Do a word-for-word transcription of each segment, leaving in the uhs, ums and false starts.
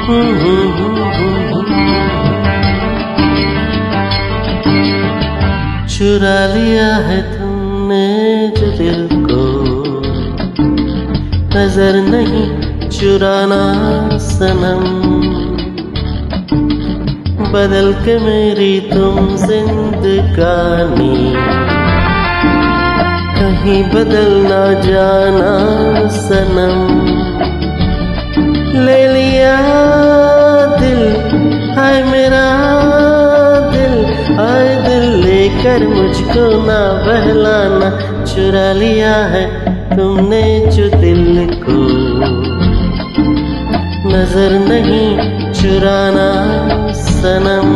चुरा लिया है तुमने जो दिल को, नजर नहीं चुराना सनम। बदल के मेरी तुम जिंदगानी, कहीं बदल ना जाना सनम। ले लिया दिल, हाय मेरा दिल, हाय दिल लेकर मुझको ना बहलाना। चुरा लिया है तुमने जो दिल को, नजर नहीं चुराना सनम।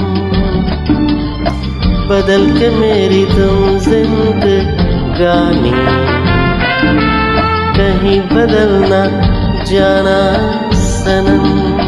बदल के मेरी तुम जिंदगानी, कहीं बदल ना जाना सनम।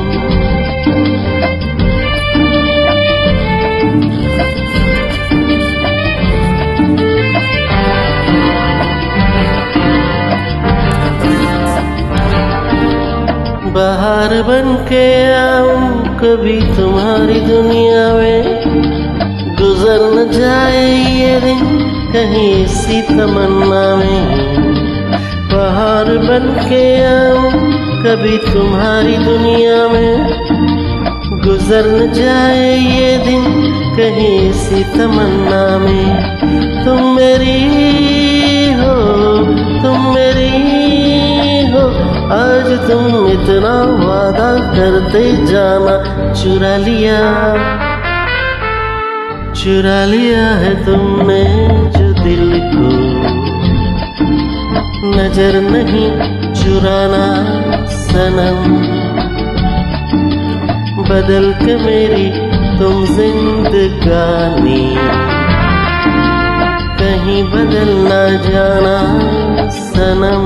बाहर बन के आऊं कभी तुम्हारी दुनिया में, गुजर न जाए ये दिन कहीं इसी तमन्ना में। बाहर बन के आऊं कभी तुम्हारी दुनिया में, गुजर न जाए ये दिन कहीं इसी तमन्ना में। तुम मेरी हो, तुम मेरी हो, आज तुम इतना वादा करते जाना। चुरा लिया, चुरा लिया है तुमने जो दिल को, नजर नहीं चुराना सनम। बदल के मेरी तुम जिंदगानी, कहीं बदल ना जाना सनम।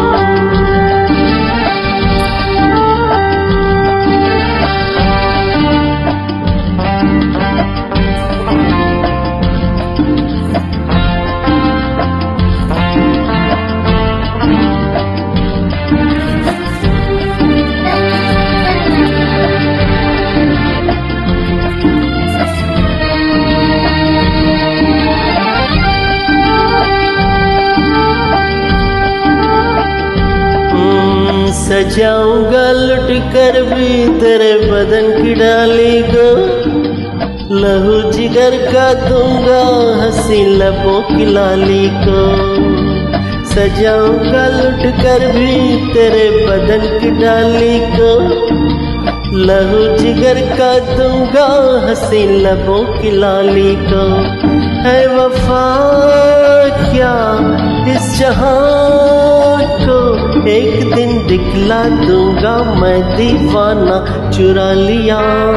सजाऊंगा लुट कर भी तेरे बदन की डाली को, लहू जिगर का दूंगा हंसी लबों की लाली को। सजाऊंगा लुट कर भी तेरे बदन की डाली को, लहू जिगर का दूंगा हंसी लबों की लाली को। है वफा क्या इस जहां को, एक दिन दिखला दूंगा मैं दीवाना। चुरा लिया,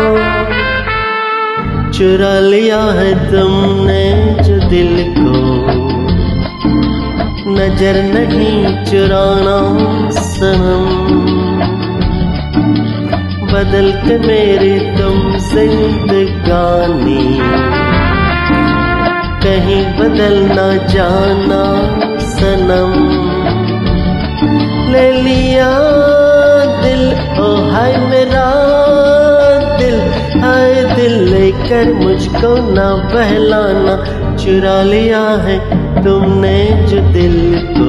चुरा लिया है तुमने जो दिल को, नजर नहीं चुराना सनम। बदल के मेरी तुम जिंदगानी, कहीं बदल ना जाना सनम। ले लिया दिल, ओ हाय मेरा दिल, हाय दिल लेकर मुझको ना बहलाना। चुरा लिया है तुमने जो दिल को,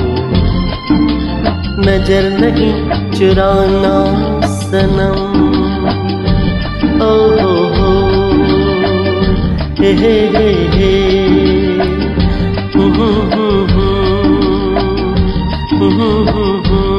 नजर नहीं चुराना सनम। ओ हो हो हे हे हे हे हम्म हम्म हम्म हम्म हम्म